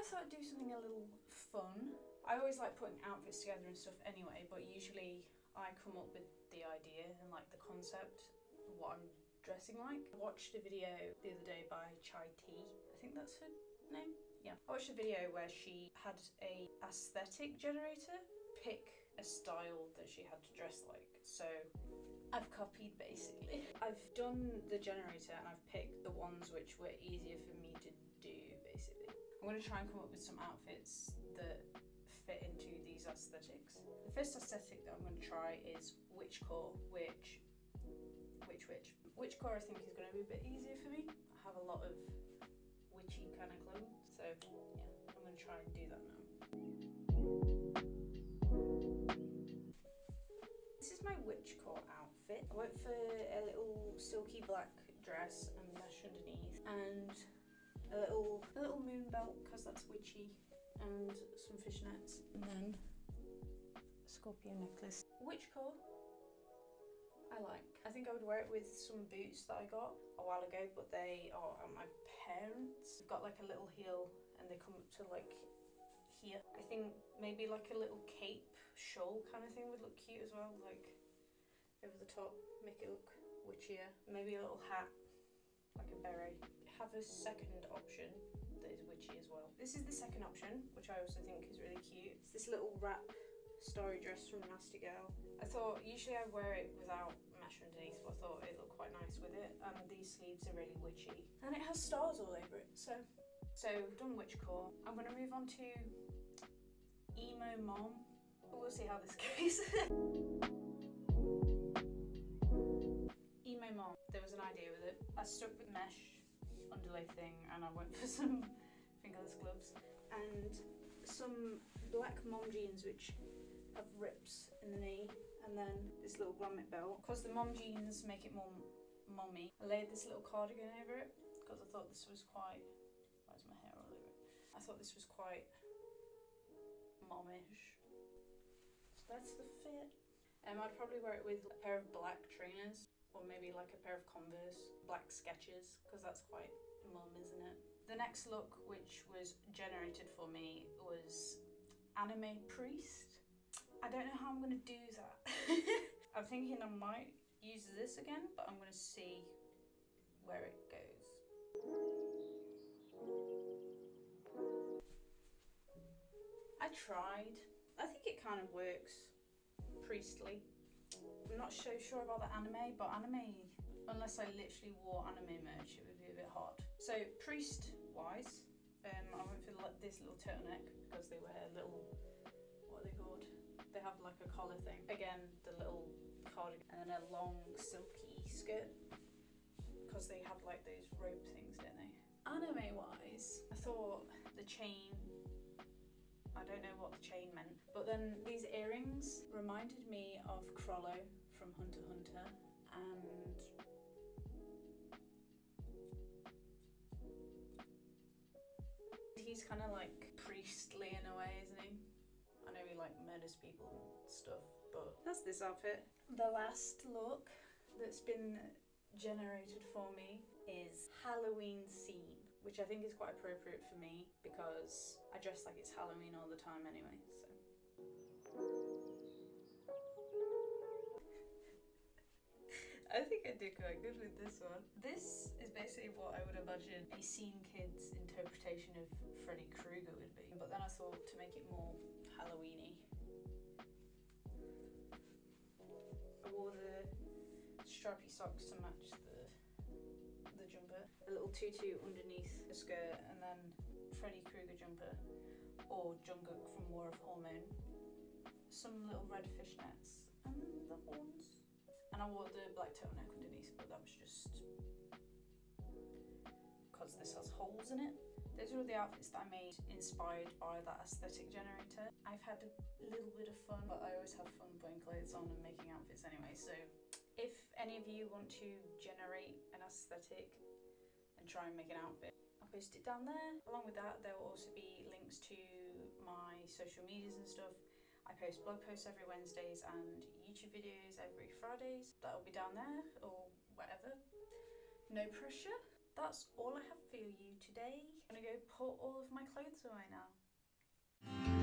thought I'd do something a little fun. I always like putting outfits together and stuff anyway, but usually I come up with the idea and like the concept of what I'm dressing like. I watched a video the other day by Chai Tea, I think that's her name. Yeah, I watched a video where she had a aesthetic generator pick a style that she had to dress like. So I've copied basically. I've done the generator and I've picked the ones which were easier for me to do basically. I'm going to try and come up with some outfits that fit into these aesthetics. The first aesthetic that I'm going to try is witchcore, witchcore I think is going to be a bit easier for me. I have a lot of witchy kind of clothes, so yeah, I'm going to try and do that now. This is my witchcore outfit. I went for a little silky black dress and mesh underneath, and a little moon belt because that's witchy, and some fishnets, and then a scorpion necklace. Witchcore I like. I think I would wear it with some boots that I got a while ago, but they are at my parents'. They've got like a little heel and they come up to like here. I think maybe like a little cape shawl kind of thing would look cute as well, like over the top, make it look witchier. Maybe a little hat, like a beret. Have a second option that is witchy as well. This is the second option, which I also think is really cute. It's this little wrap starry dress from Nasty Girl. I thought usually I wear it without mesh underneath, but I thought it looked quite nice with it. These sleeves are really witchy and it has stars all over it. So done witchcore. I'm going to move on to emo mom. We'll see how this goes. Emo mom. There was an idea with it. I stuck with mesh underlay thing and I went for some fingerless gloves and some black mom jeans which have rips in the knee, and then this little grommet belt. Because the mom jeans make it more mommy, I laid this little cardigan over it because I thought this was quite... Where's my hair all over it? I thought this was quite momish. So that's the fit. I'd probably wear it with a pair of black trainers or maybe like a pair of Converse, black Skechers, because that's quite mum, isn't it? The next look which was generated for me was anime priest. I don't know how I'm going to do that. I'm thinking I might use this again, but I'm going to see where it goes. I tried. I think it kind of works priestly. I'm not so sure about the anime, but anime, unless I literally wore anime merch, it would be a bit hard. So priest wise, I went for this little turtleneck because they wear little, what are they called? They have like a collar thing. Again, the little cardigan, and then a long silky skirt because they have like those rope things, don't they? Anime wise, I thought the chain, I don't know what the chain meant, but then these earrings reminded me of Crollo from Hunter x Hunter, and he's kind of like priestly in a way, isn't he? I know he like murders people and stuff, but that's this outfit. The last look that's been generated for me is Halloween scene, which I think is quite appropriate for me because I dress like it's Halloween all the time anyway, so. I think I did quite good with this one. This is basically what I would imagine a scene kid's interpretation of Freddy Krueger would be, but then I thought to make it more Halloween-y. I wore the stripy socks to match the jumper, a little tutu underneath the skirt, and then Freddy Krueger jumper or Jungkook from War of Hormone, some little red fishnets and the horns. And I wore the black turtleneck underneath, but that was just because this has holes in it. Those are all the outfits that I made inspired by that aesthetic generator. I've had a little bit of fun, but I always have fun putting clothes on and making outfits anyway. So if any of you want to generate an aesthetic and try and make an outfit, I'll post it down there. Along with that, there will also be links to my social medias and stuff. I post blog posts every Wednesdays and YouTube videos every Fridays. That'll be down there or whatever. No pressure. that's all I have for you today. I'm gonna go put all of my clothes away now.